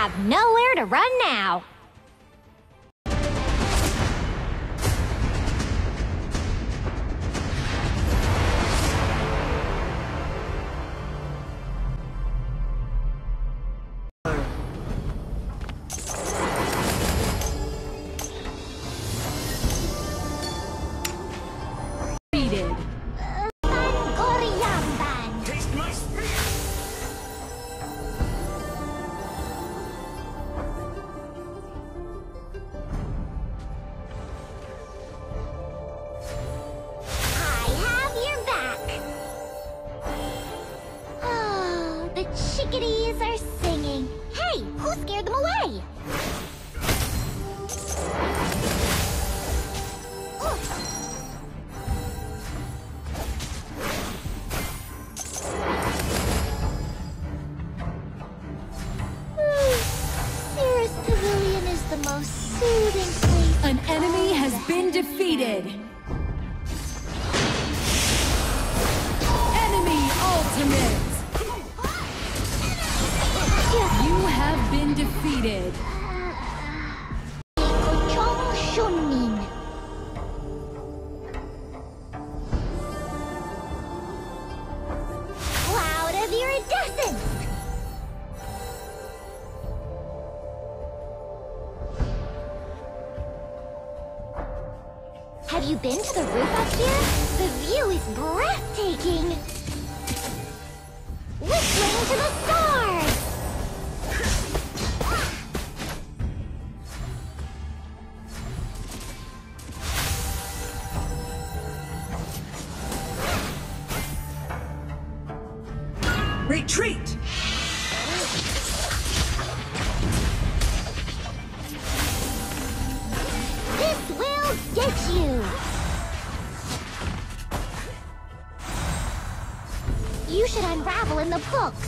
have nowhere to run now. Chickadees are singing. Hey, who scared them away? Cirrus Pavilion is the most soothing place. An enemy has been defeated. Enemy ultimate. You have been defeated. Cloud of iridescence. Have you been to the roof up here? The view is breathtaking. Whistling to the stars. Retreat! This will get you! You should unravel in the books.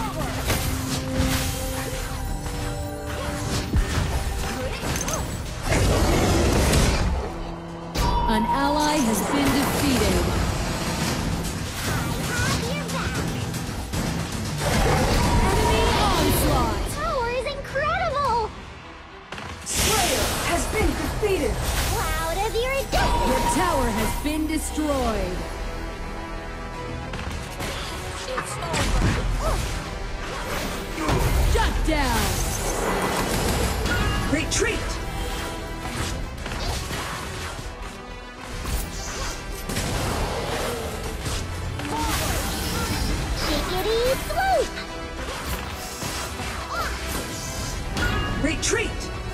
An ally has been defeated. Defeated. Cloud of iridescence. Your tower has been destroyed. It's over. Shut down. Retreat. Chickadee swoop. Retreat.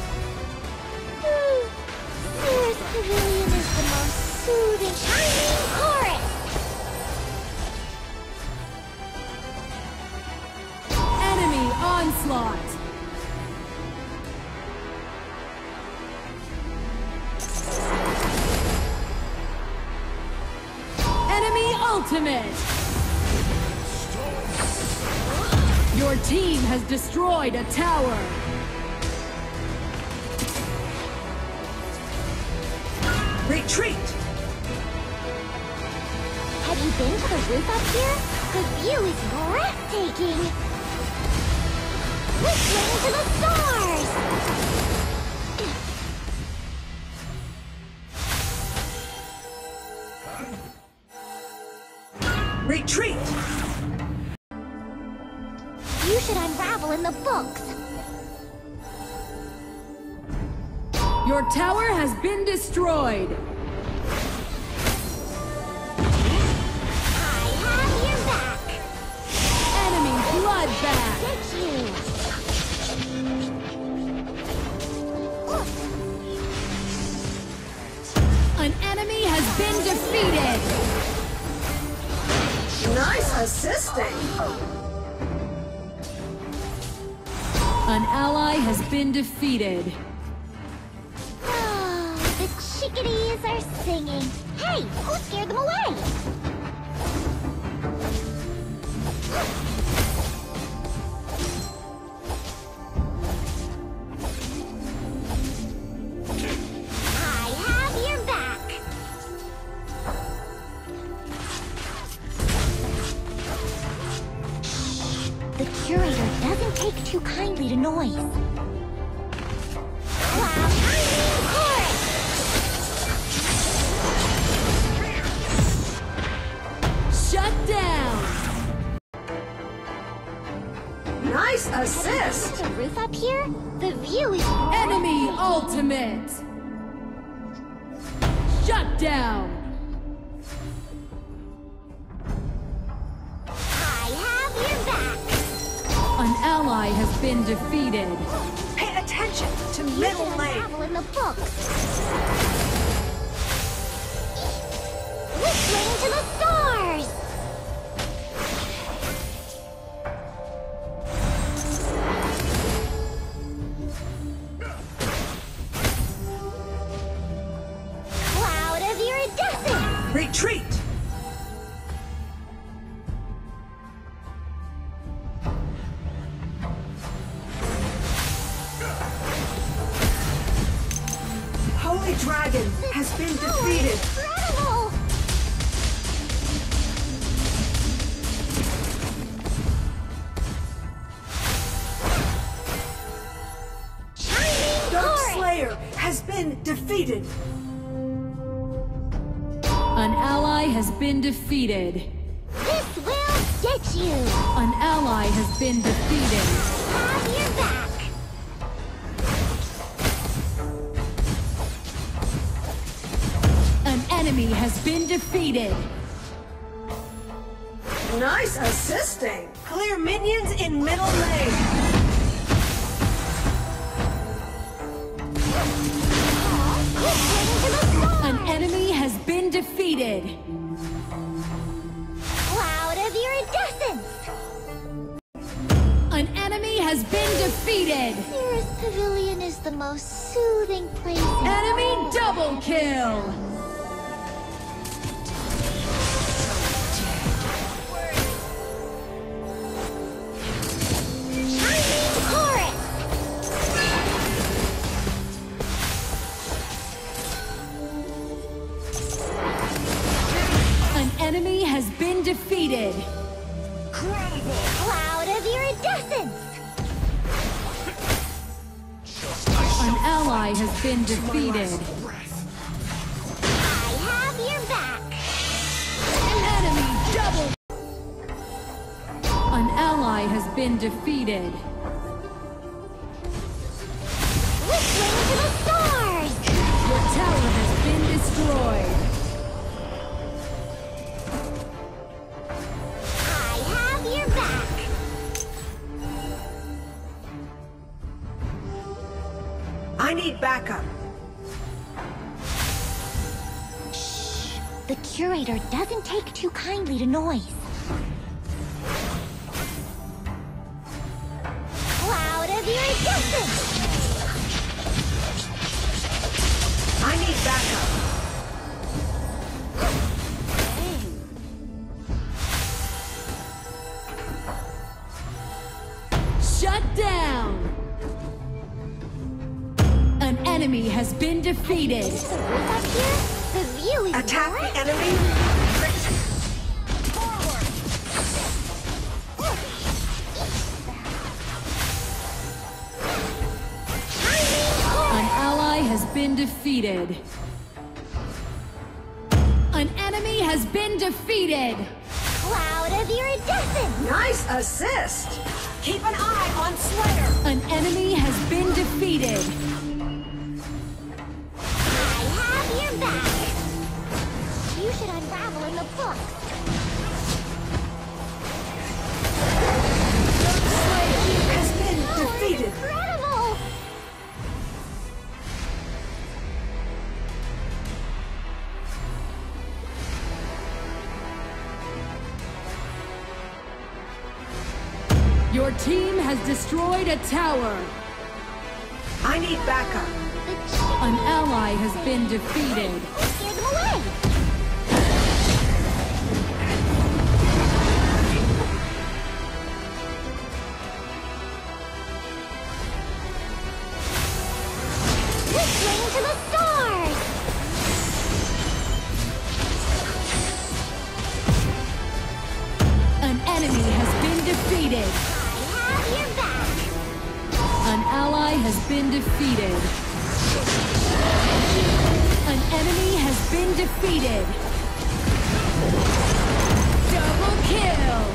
Cirrus Pavilion is the most soothing, shining chorus! Enemy onslaught! Enemy ultimate! Your team has destroyed a tower! Retreat! Have you been to the roof up here? The view is breathtaking! Whistling to the stars! Retreat! You should unravel in the books. Your tower has been destroyed! I have your back! Enemy bloodbath! Get you! An enemy has been defeated! Nice assisting! An ally has been defeated. The chickadees are singing. Hey, who scared them away? I have your back. The curator doesn't take too kindly to noise. Cloud Timing Chorus! Shut down! Nice Heading assist. to the roof up here? The view is Enemy ultimate! Shut down! I have your back. An ally has been defeated. Pay attention to You middle should lane. unravel in the books. Whistling to the stars! Cloud of iridescence! Retreat. Holy Dragon has been defeated. Incredible! Shining Dark Chorus! Slayer has been defeated. An ally has been defeated. This will get you! An ally has been defeated. Have your back! An enemy has been defeated. Nice assisting. Clear minions in middle lane. Whistling to the stars! An enemy has been defeated. Cloud of iridescence! An enemy has been defeated. Cirrus Pavilion is the most soothing place in Enemy all of double kill. Shining Chorus! An enemy has been defeated. Cloud of iridescence! An ally has been defeated. I have your back! Enemy double. An ally has been defeated. Whistling to the stars! Your tower has been destroyed. I have your back! I need backup. The curator doesn't take too kindly to noise. Cloud of iridescence! I need backup. Shut down. An enemy has been defeated. The roof up here? The view is Attack the great. enemy. An ally has been defeated. An enemy has been defeated. Cloud of iridescence! Nice assist. Keep an eye on Slayer. An enemy has been defeated. I have your back! You should unravel in the book. Slayer has been defeated. Incredible! Your team has destroyed a tower. I need backup. The chicken An ally has been defeated. scared them away! Whistling to the stars! An enemy has been defeated. I have your back! ally has been defeated. An enemy has been defeated. Double kill.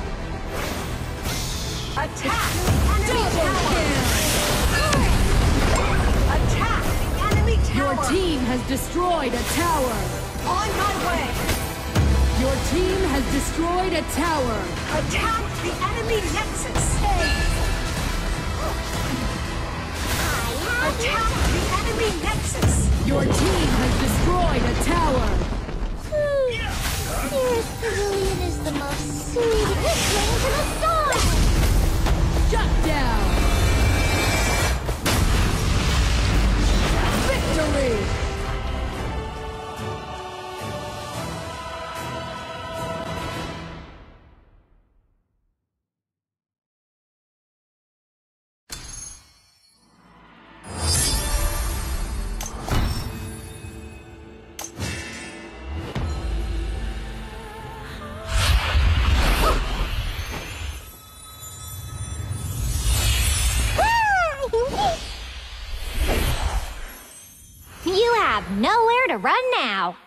Attack the enemy Double tower! kill. Attack the enemy Your tower! team has destroyed a tower. On my way! Your team has destroyed a tower. Attack the enemy nexus! Attack the enemy nexus! Your team has destroyed a tower. Dearest Cerulean is the most soothing listening to the song. Shut down. Victory. You have nowhere to run now.